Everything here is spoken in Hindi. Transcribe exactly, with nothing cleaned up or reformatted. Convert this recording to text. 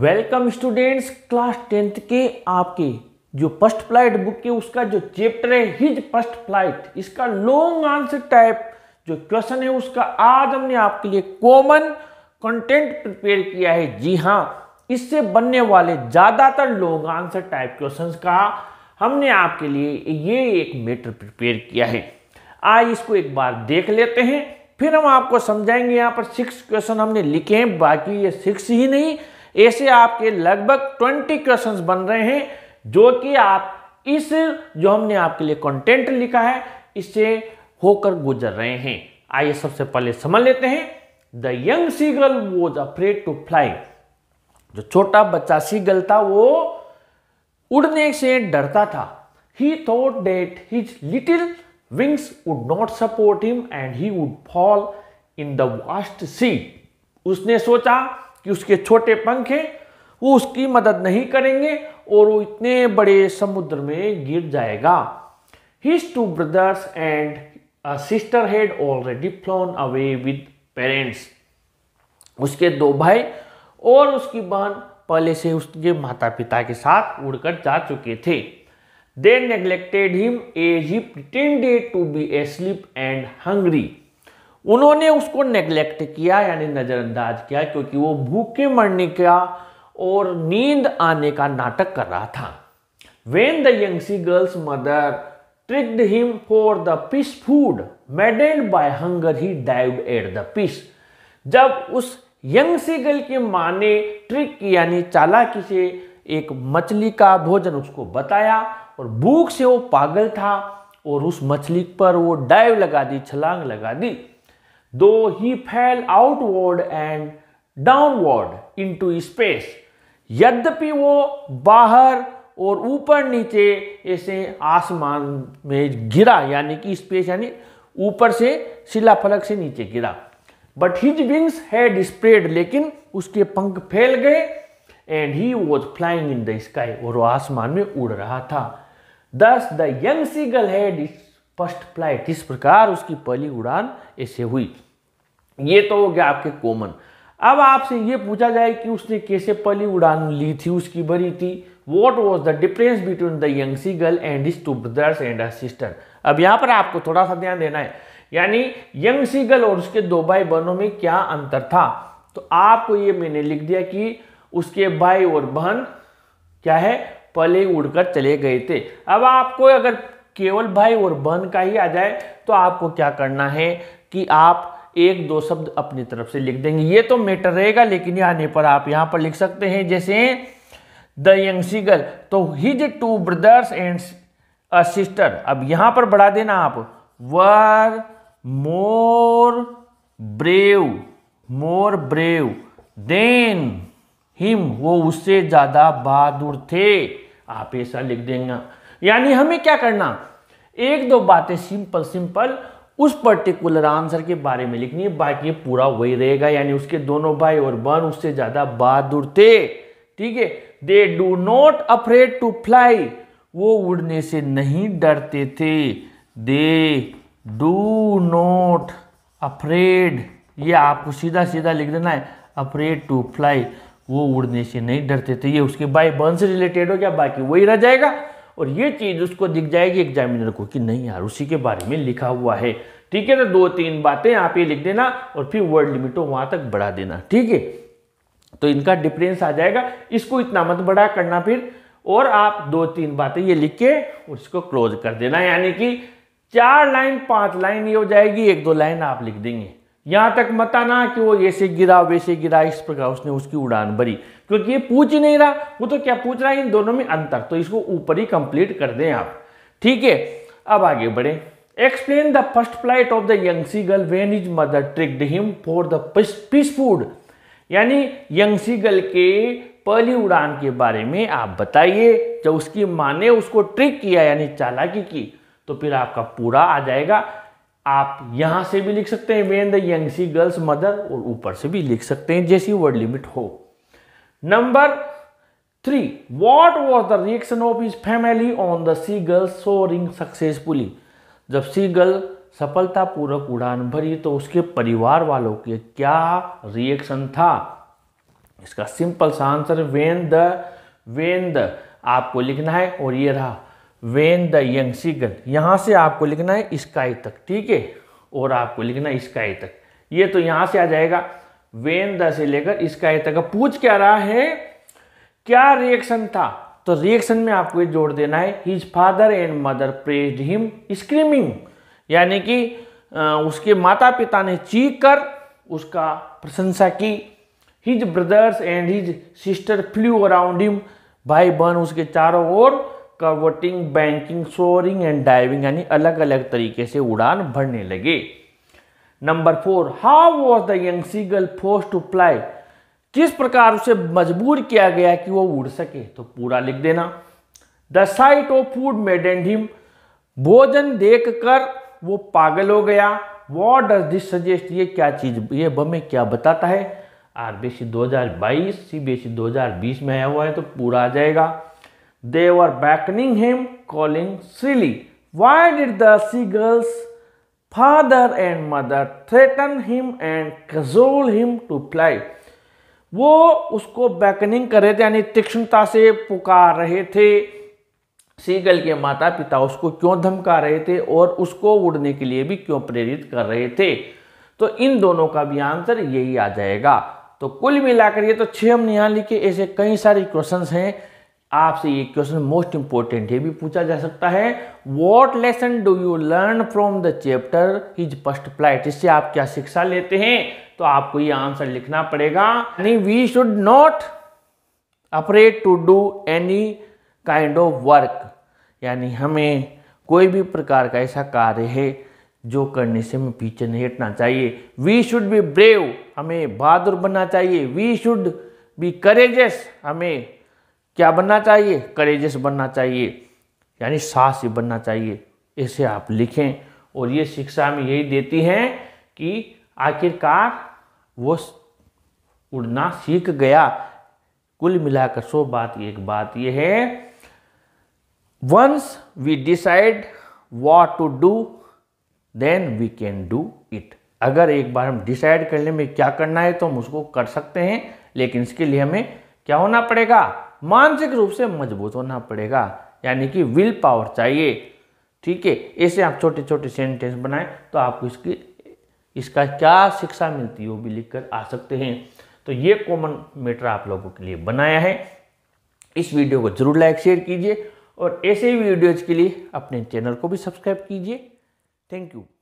वेलकम स्टूडेंट्स, क्लास टेंथ के आपके जो फर्स्ट फ्लाइट बुक है उसका जो चैप्टर है हिज फर्स्ट फ्लाइट, इसका लॉन्ग आंसर टाइप जो क्वेश्चन है उसका आज हमने आपके लिए कॉमन कंटेंट प्रिपेयर किया है। जी हाँ, इससे बनने वाले ज्यादातर लॉन्ग आंसर टाइप क्वेश्चंस का हमने आपके लिए ये एक मैटर प्रिपेयर किया है। आज इसको एक बार देख लेते हैं, फिर हम आपको समझाएंगे। यहाँ पर सिक्स क्वेश्चन हमने लिखे हैं, बाकी ये सिक्स ही नहीं, ऐसे आपके लगभग ट्वेंटी क्वेश्चंस बन रहे हैं जो कि आप इस जो हमने आपके लिए कंटेंट लिखा है इससे होकर गुजर रहे हैं। आइए सबसे पहले समझ लेते हैं। The young seagull was afraid to fly. जो छोटा बच्चा सीगल था वो उड़ने से डरता था। He thought that his little wings would not support him and he would fall in the vast sea. उसने सोचा कि उसके छोटे पंख हैं वो उसकी मदद नहीं करेंगे और वो इतने बड़े समुद्र में गिर जाएगा। His two brothers and a sister had already flown away with parents. उसके दो भाई और उसकी बहन पहले से उसके माता पिता के साथ उड़कर जा चुके थे। They neglected him as he pretended to be asleep and hungry. उन्होंने उसको नेग्लेक्ट किया यानी नजरअंदाज किया क्योंकि वो भूखे मरने का और नींद आने का नाटक कर रहा था। When the young seagull's mother tricked him for the fish food, maddened by hunger, he dived at the fish. जब उस यंग सीगल की माँ ने ट्रिक की यानी चालाकी से एक मछली का भोजन उसको बताया और भूख से वो पागल था और उस मछली पर वो डाइव लगा दी, छलांग लगा दी। Though he fell outward and downward into space, यद्यपि वो बाहर और ऊपर नीचे ऐसे आसमान में गिरा यानी कि स्पेस यानी ऊपर से शिलाफलक से नीचे गिरा। But his wings had spread, लेकिन उसके पंख फैल गए and he was flying in the sky, और वो आसमान में उड़ रहा था। Thus the young seagull had first flight, इस प्रकार उसकी पहली उड़ान ऐसे हुई। ये तो हो गया आपके कॉमन। अब आपसे ये पूछा जाए कि उसने कैसे पहली उड़ान ली थी, उसकी भरी थी। What was the difference between the young seagull and his two brothers and her sister? अब यहाँ पर आपको थोड़ा सा ध्यान देना है, यानी यंग सीगल और उसके दो भाई बहनों में क्या अंतर था। तो आपको ये मैंने लिख दिया कि उसके भाई और बहन क्या है, पहले उड़कर चले गए थे। अब आपको अगर केवल भाई और बहन का ही आ जाए तो आपको क्या करना है कि आप एक दो शब्द अपनी तरफ से लिख देंगे। ये तो मैटर रहेगा, लेकिन ये आने पर आप यहां पर लिख सकते हैं जैसे द यंग सीगल, तो his two brothers and a sister. अब यहां पर बढ़ा देना आप, were more brave, more brave than him, वो उससे ज्यादा बहादुर थे। आप ऐसा लिख देंगे। यानी हमें क्या करना, एक दो बातें सिंपल सिंपल उस पर्टिकुलर आंसर के बारे में लिखनी है, बाकी पूरा वही रहेगा। यानी उसके दोनों भाई और बहन उससे ज्यादा बहादुर थे। ठीक है। They do not afraid to fly, वो उड़ने से नहीं डरते थे। दे डू नॉट अफ्रेड, ये आपको सीधा सीधा लिख देना है, अफ्रेड टू फ्लाई, वो उड़ने से नहीं डरते थे। ये उसके भाई बहन से रिलेटेड हो गया, बाकी वही रह जाएगा और ये चीज उसको दिख जाएगी एग्जामिनर को कि नहीं यार उसी के बारे में लिखा हुआ है। ठीक है, तो दो तीन बातें आप ये लिख देना और फिर वर्ड लिमिट हो वहां तक बढ़ा देना। ठीक है, तो इनका डिफरेंस आ जाएगा। इसको इतना मत बड़ा करना फिर, और आप दो तीन बातें ये लिख के उसको क्लोज कर देना। यानी कि चार लाइन पांच लाइन ये हो जाएगी, एक दो लाइन आप लिख देंगे। यहां तक मत आना कि वो ऐसे गिरा वैसे गिरा, इस प्रकार उसने उसकी उड़ान भरी, क्योंकि ये पूछ ही नहीं रहा। वो तो क्या पूछ रहा है, इन दोनों में अंतर, तो इसको ऊपर ही कंप्लीट कर दें आप। ठीक है, अब आगे बढ़े। Explain the first flight of the young seagull when his mother tricked him for the fish food. यानी यंग सीगल के पहली उड़ान के बारे में आप बताइए। जब उसकी माँ ने उसको ट्रिक किया यानी चालाकी की, तो फिर आपका पूरा आ जाएगा। आप यहां से भी लिख सकते हैं when the young seagull's mother, और ऊपर से भी लिख सकते हैं जैसी वर्ड लिमिट हो। Number three, what was the reaction of his family on the seagull soaring successfully. जब सीगल सफलतापूर्वक उड़ान भरी तो उसके परिवार वालों के क्या रिएक्शन था। इसका सिंपल सा answer when the when the आपको लिखना है, और ये रहा वेन द यंग सीगल, यहां से आपको लिखना है स्काई तक, ठीक है, और आपको लिखना है स्काई तक। ये तो यहां से आ जाएगा वेन द से लेकर स्काई तक। पूछ क्या रहा है, क्या रिएक्शन था, तो रिएक्शन में आपको ये जोड़ देना है his father and mother praised him screaming, यानी कि उसके माता पिता ने चीख कर उसका प्रशंसा की। His brothers and his sister flew around him, भाई बहन उसके चारों ओर curveting, banking, soaring and diving, यानी अलग अलग तरीके से उड़ान भरने लगे। Number four, how was the young seagull forced to fly, किस प्रकार उसे मजबूर किया गया कि वो उड़ सके, तो पूरा लिख देना। The sight of food maddened him, भोजन देखकर वो पागल हो गया। व्हाट डज दिस सजेस्ट, ये क्या चीज, ये हमें क्या बताता है। आरबीएससी दो हज़ार बाईस, सीबीएसई दो हज़ार बीस में आया हुआ है, तो पूरा आ जाएगा। They were beckoning him calling shrilly, why did the seagull's father and mother threaten him and cajole him to fly, वो उसको बैकनिंग कर रहे थे, यानी तीक्ष्णता से पुकार रहे थे। सीगल के माता पिता उसको क्यों धमका रहे थे और उसको उड़ने के लिए भी क्यों प्रेरित कर रहे थे, तो इन दोनों का भी आंसर यही आ जाएगा। तो कुल मिलाकर ये तो छह हमने यहाँ लिखे, ऐसे कई सारे क्वेश्चंस हैं। आपसे ये क्वेश्चन मोस्ट इंपॉर्टेंट है, भी पूछा जा सकता है। What lesson do you learn from the chapter his first flight, इससे आप क्या शिक्षा लेते हैं, तो आपको ये आंसर लिखना पड़ेगा। यानी we should not afraid to do any kind of work, यानी हमें कोई भी प्रकार का ऐसा कार्य है जो करने से हमें पीछे नहीं हटना चाहिए। वी शुड बी ब्रेव, हमें बहादुर बनना चाहिए। वी शुड बी करेजियस, हमें क्या बनना चाहिए, करेजियस बनना चाहिए, यानी साहसी बनना चाहिए। ऐसे आप लिखें, और ये शिक्षा हमें यही देती हैं कि आखिरकार वो उड़ना सीख गया। कुल मिलाकर सो बात एक बात ये है, once we decide what to do then we can do it. अगर एक बार हम डिसाइड कर लें में क्या करना है तो हम उसको कर सकते हैं, लेकिन इसके लिए हमें क्या होना पड़ेगा, मानसिक रूप से मजबूत होना पड़ेगा, यानी कि विल पावर चाहिए। ठीक है, ऐसे आप छोटे छोटे सेंटेंस बनाएं तो आपको इसकी इसका क्या शिक्षा मिलती है वो भी लिखकर आ सकते हैं। तो ये कॉमन मैटर आप लोगों के लिए बनाया है। इस वीडियो को जरूर लाइक शेयर कीजिए, और ऐसे ही वीडियोज के लिए अपने चैनल को भी सब्सक्राइब कीजिए। Thank you.